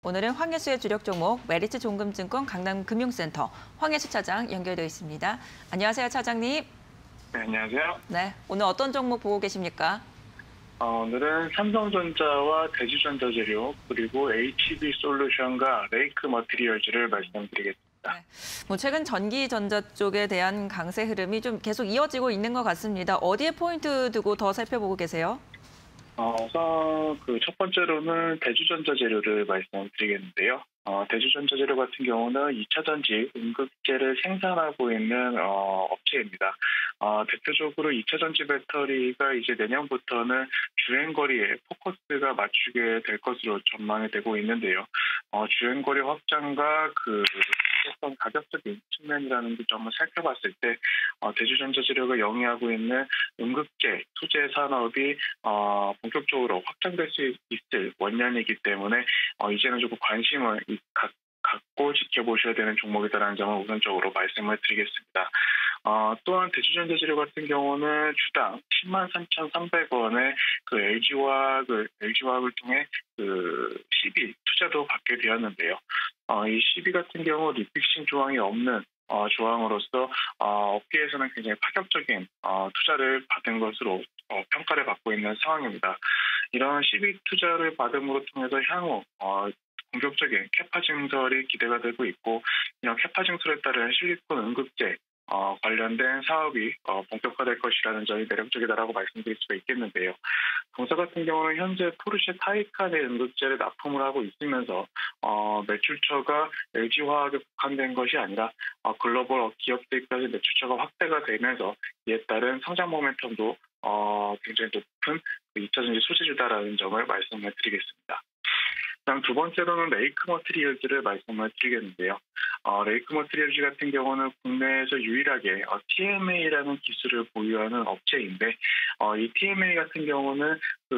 오늘은 황혜수의 주력 종목 메리츠 종금증권 강남금융센터 황혜수 차장 연결되어 있습니다. 안녕하세요, 차장님. 네, 안녕하세요. 네, 오늘 어떤 종목 보고 계십니까? 오늘은 삼성전자와 대주전자재료 그리고 HB솔루션과 레이크 머티리얼즈를 말씀드리겠습니다. 네, 최근 전기전자 쪽에 대한 강세 흐름이 좀 계속 이어지고 있는 것 같습니다. 어디에 포인트 두고 더 살펴보고 계세요? 우선 첫 번째로는 대주전자재료를 말씀드리겠는데요. 대주전자재료 같은 경우는 2차 전지 응급재를 생산하고 있는 업체입니다. 대표적으로 2차 전지 배터리가 이제 내년부터는 주행거리에 포커스가 맞추게 될 것으로 전망이 되고 있는데요. 주행거리 확장과 어떤 가격적인 측면이라는 점을 살펴봤을 때 대주전자재료가 영위하고 있는 응급재, 소재 산업이 본격적으로 확장될 수 있을 원년이기 때문에 이제는 조금 관심을 갖고 지켜보셔야 되는 종목이다라는 점을 우선적으로 말씀을 드리겠습니다. 또한 대주전자재료 같은 경우는 주당 103,300원에 LG화학을 통해 CB 투자도 받게 되었는데요. 이 CB 같은 경우 리픽싱 조항이 없는 조항으로서 업계에서는 굉장히 파격적인 투자를 받은 것으로 평가를 받고 있는 상황입니다. 이런 CB 투자를 받음으로 통해서 향후 공격적인 캐파 증설이 기대가 되고 있고, 이런 캐파 증설에 따른 실리콘 응급재 관련된 사업이 본격화될 것이라는 점이 매력적이다라고 말씀드릴 수가 있겠는데요. 동사 같은 경우는 현재 포르쉐 타이칸의 응급재를 납품을 하고 있으면서 매출처가 LG화학에 국한된 것이 아니라 글로벌 기업들까지 매출처가 확대가 되면서 이에 따른 성장 모멘텀도 굉장히 높은 2차 전지 소재주다라는 점을 말씀을 드리겠습니다. 다음 두 번째로는 레이크 머티리얼즈를 말씀을 드리겠는데요. 레이크 머티리얼즈 같은 경우는 국내에서 유일하게 TMA라는 기술을 보유하는 업체인데, 이 TMA 같은 경우는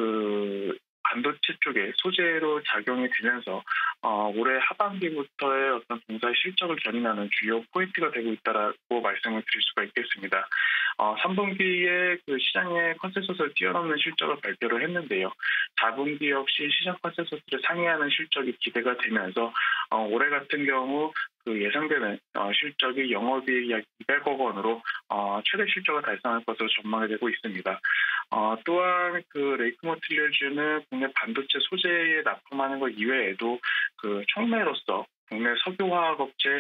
반도체 쪽에 소재로 작용이 되면서 올해 하반기부터의 어떤 동사의 실적을 견인하는 주요 포인트가 되고 있다라고 말씀을 드릴 수가 있겠습니다. 3분기에 시장의 컨센서스를 뛰어넘는 실적을 발표를 했는데요. 4분기 역시 시장 컨센서스를 상회하는 실적이 기대가 되면서 올해 같은 경우 예상되는 실적이 영업이익 약 200억 원으로 최대 실적을 달성할 것으로 전망이 되고 있습니다. 또한 레이크 머티리얼즈는 국내 반도체 소재에 납품하는 것 이외에도 촉매로서 국내 석유화학업체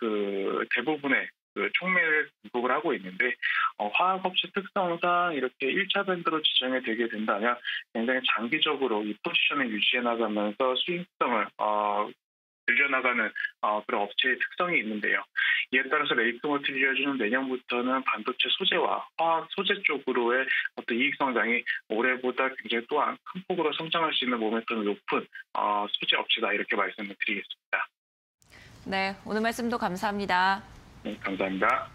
대부분의 촉매를 공급을 하고 있는데, 화학업체 특성상 이렇게 1차 밴드로 지정이 되게 된다면 굉장히 장기적으로 이 포지션을 유지해 나가면서 수익성을 늘려나가는 그런 업체의 특성이 있는데요. 이에 따라서 레이크 머티리얼즈는 내년부터는 반도체 소재와 화학 소재 쪽으로의 어떤 이익 성장이 올해보다 굉장히 또한 큰 폭으로 성장할 수 있는 모멘텀이 높은 소재 업체다, 이렇게 말씀을 드리겠습니다. 네, 오늘 말씀도 감사합니다. 네, 감사합니다.